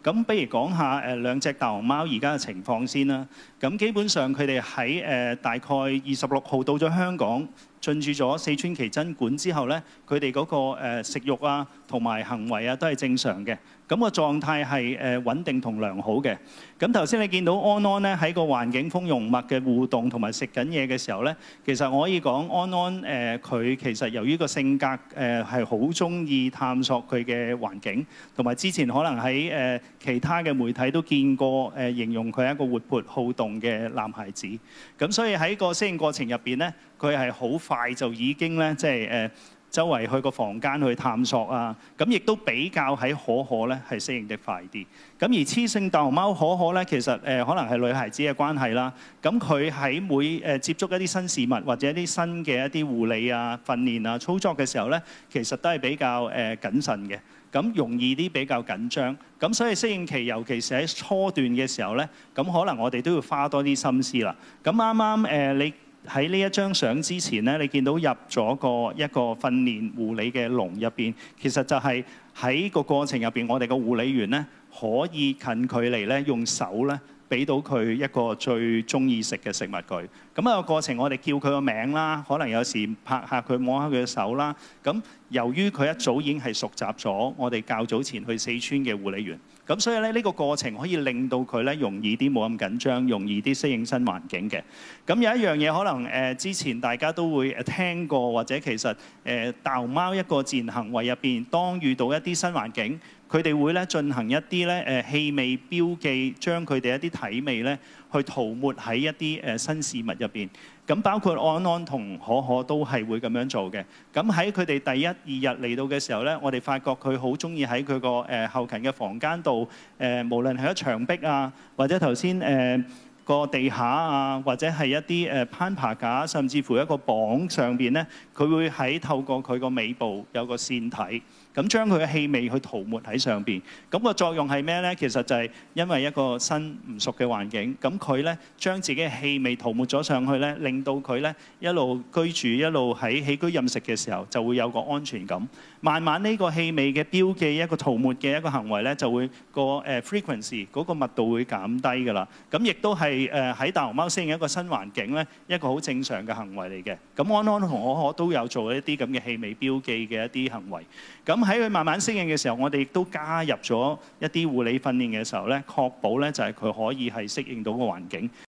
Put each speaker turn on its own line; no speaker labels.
咁不如講下兩隻大熊貓而家嘅情況先啦。咁基本上佢哋喺大概26號到咗香港，進駐咗四川奇珍館之後咧，佢哋嗰個食慾啊同埋行為啊都係正常嘅。咁個狀態係穩定同良好嘅。咁頭先你見到安安咧喺個環境豐容密嘅互動同埋食緊嘢嘅時候咧，其實我可以講安安佢其實由於個性格係好中意探索佢嘅環境，同埋之前可能喺其他嘅媒體都見過形容佢係一個活潑好動嘅男孩子。咁所以喺個適應過程入邊咧，佢係好快就已經咧即係周圍去個房間去探索啊，咁亦都比較喺可可咧係適應得快啲。咁而雌性大熊貓可可咧，其實可能係女孩子嘅關係啦。咁佢喺每接觸一啲新事物或者一啲新嘅一啲護理啊、訓練啊、操作嘅時候咧，其實都係比較謹慎嘅。咁容易啲比較緊張。咁所以適應期，尤其是喺初段嘅時候咧，咁可能我哋都要花多啲心思啦。咁啱啱你喺呢一張相之前咧，你見到入咗一個訓練護理嘅籠入邊，其實就係喺個過程入邊，我哋個護理員咧可以近距離咧用手咧俾到佢一個最中意食嘅食物佢。咁個過程我哋叫佢個名啦，可能有時拍下佢摸下佢嘅手啦。咁由於佢一早已經係熟習咗我哋較早前去四川嘅護理員，咁所以咧呢個過程可以令到佢咧容易啲冇咁緊張，容易啲適應新環境嘅。咁有一樣嘢可能之前大家都會聽過，或者其實大熊貓一個自然行為入邊，當遇到一啲新環境，佢哋會咧進行一啲咧氣味標記，將佢哋一啲體味咧去塗抹喺一啲新事物入邊。咁包括安安同可可都係會咁樣做嘅。咁喺佢哋第一、2日嚟到嘅時候咧，我哋發覺佢好中意喺佢個後勤嘅房間度，無論係一牆壁啊，或者頭先個地下啊，或者係一啲攀爬架，甚至乎一個磅上邊咧，佢會喺透過佢個尾部有個腺體，咁將佢嘅氣味去塗抹喺上邊。咁個作用係咩咧？其實就係因為一個新唔熟嘅環境，咁佢咧將自己嘅氣味塗抹咗上去咧，令到佢咧一路居住一路喺起居飲食嘅時候就會有個安全感。慢慢呢個氣味嘅標記一個塗抹嘅一個行為咧，就會個frequency 嗰個密度會減低㗎啦。咁亦都係喺大熊貓適應一個新環境咧，一個好正常嘅行為嚟嘅。咁安安同可可都有做一啲咁嘅氣味標記嘅一啲行為。咁喺佢慢慢適應嘅時候，我哋亦都加入咗一啲護理訓練嘅時候咧，確保咧就係佢可以係適應到個環境。